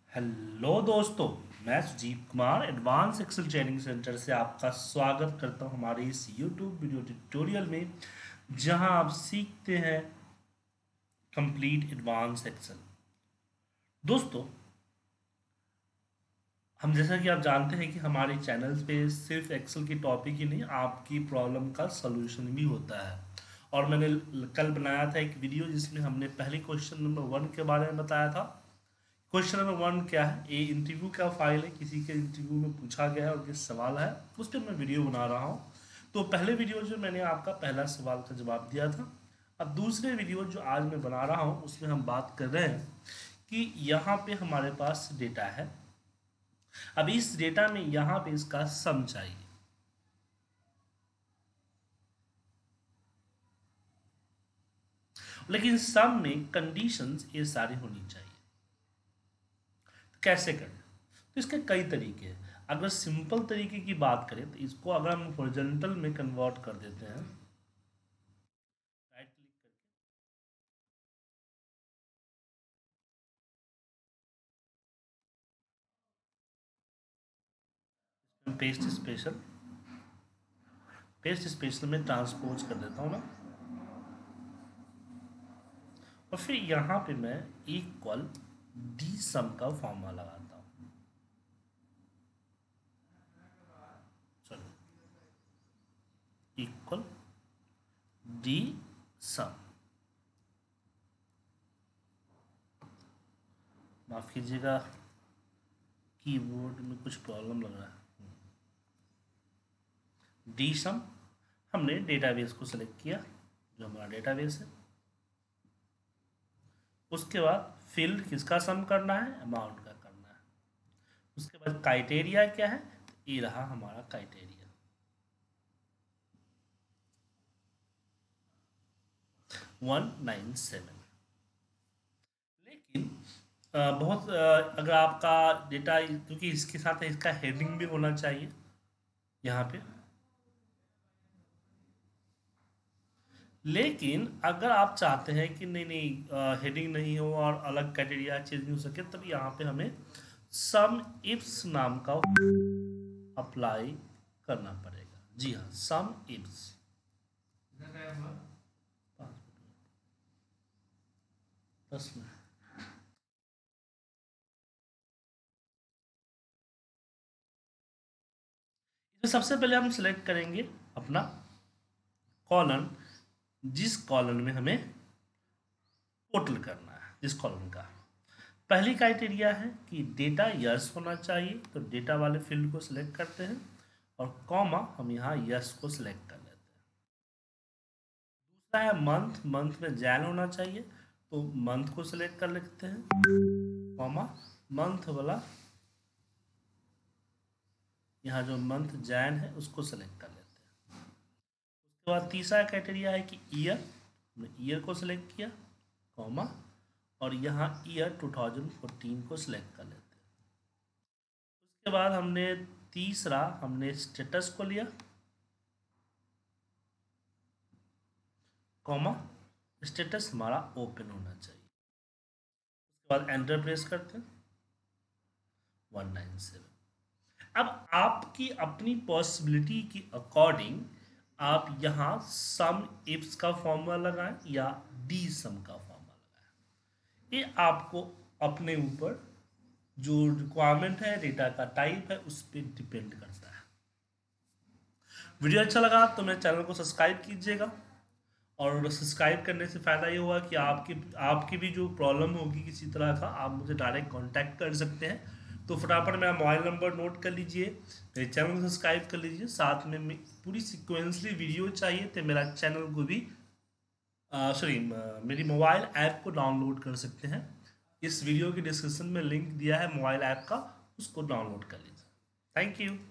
Hello दोस्तों, मैं Sujeet Kumar advance Excel training centre से आपका स्वागत करता हूं हमारे इस यूट्यूब वीडियो ट्यूटोरियल में, जहां आप सीखते हैं कंप्लीट एडवांस एक्सेल। दोस्तों, हम जैसा कि आप जानते हैं कि हमारे चैनल्स पे सिर्फ एक्सेल की टॉपिक ही नहीं, आपकी प्रॉब्लम का सलूशन भी होता है। और मैंने कल बनाया था एक वीडियो जिसमें हमने पहले क्वेश्चन नंबर 1 के बारे में बताया था। क्वेश्चन नंबर 1 क्या है? ये इंटरव्यू का फाइल है, किसी के इंटरव्यू में पूछा गया है और किस सवाल है उस पर मैं वीडियो बना रहा हूँ। तो पहले वीडियो जो मैंने आपका पहला सवाल का जवाब दिया था। अब दूसरे वीडियो जो आज मैं बना रहा हूँ उसमें हम बात कर रहे हैं कि यहाँ पे हमारे पास डेटा है। अब इस डेटा में यहाँ पे इसका सम चाहिए। लेकिन सम में कंडीशंस ये सारी होनी चाहिए। तो कैसे करें? तो इसके कई तरीके हैं। अगर सिंपल तरीके की बात करें तो इसको अगर हम हॉरिजॉन्टल में कन्वर्ट कर देते हैं, राइट क्लिक करके पेस्ट स्पेशल में ट्रांसपोज कर देता हूँ ना, और फिर यहाँ पे मैं इक्वल डी सम का फॉर्मूला लगाता हूँ। चलो, इक्वल डी सम, माफ कीजिएगा कीबोर्ड में कुछ प्रॉब्लम लग रहा है। डी सम, हमने डेटाबेस को सेलेक्ट किया जो हमारा डेटाबेस है। उसके बाद फील्ड किसका सम करना है? अमाउंट का करना है। उसके बाद क्राइटेरिया क्या है? ये रहा हमारा क्राइटेरिया 197। लेकिन अगर आपका डेटा, क्योंकि इसके साथ इसका हेडिंग भी होना चाहिए यहाँ पे। लेकिन अगर आप चाहते हैं कि नहीं नहीं हेडिंग नहीं हो और अलग क्राइटेरिया चेंज नहीं हो सके, तब यहाँ पे हमें सम इफ्स नाम का अप्लाई करना पड़ेगा। जी हाँ, सम इफ्स। 10 मिनट। इसमें सबसे पहले हम सिलेक्ट करेंगे अपना कॉलम, जिस कॉलम में हमें टोटल करना है। जिस कॉलम का पहली क्राइटेरिया है कि डेटा यस होना चाहिए, तो डेटा वाले फील्ड को सिलेक्ट करते हैं और कॉमा हम यहाँ यस को सिलेक्ट कर लेते हैं। दूसरा है मंथ, मंथ में जैन होना चाहिए, तो मंथ को सिलेक्ट कर लेते हैं, कॉमा मंथ वाला यहाँ जो मंथ जैन है उसको सिलेक्ट कर लेते हैं। उसके बाद तीसरा क्राइटेरिया है कि ईयर, ईयर को सिलेक्ट किया, कॉमा और यहाँ ईयर 2014 को सिलेक्ट कर लेते हैं। उसके बाद हमने स्टेटस को लिया, कॉमा स्टेटस हमारा ओपन होना चाहिए। उसके बाद एंटर प्रेस करते हैं, 197। अब आपकी अपनी पॉसिबिलिटी की अकॉर्डिंग आप यहाँ सम इफ्स का फॉर्मूला लगाएं या डी सम का फॉर्मूला लगाएं। ये आपको अपने ऊपर जो रिक्वायरमेंट है, डेटा का टाइप है, उस पर डिपेंड करता है। वीडियो अच्छा लगा तो मेरे चैनल को सब्सक्राइब कीजिएगा, और सब्सक्राइब करने से फ़ायदा ये हुआ कि आपकी भी जो प्रॉब्लम होगी किसी तरह का, आप मुझे डायरेक्ट कांटेक्ट कर सकते हैं। तो फटाफट मेरा मोबाइल नंबर नोट कर लीजिए, मेरे चैनल को सब्सक्राइब कर लीजिए, साथ में पूरी सिक्वेंसली वीडियो चाहिए तो मेरा चैनल को भी मेरी मोबाइल ऐप को डाउनलोड कर सकते हैं। इस वीडियो के डिस्क्रिप्शन में लिंक दिया है मोबाइल ऐप का, उसको डाउनलोड कर लीजिए। Thank you.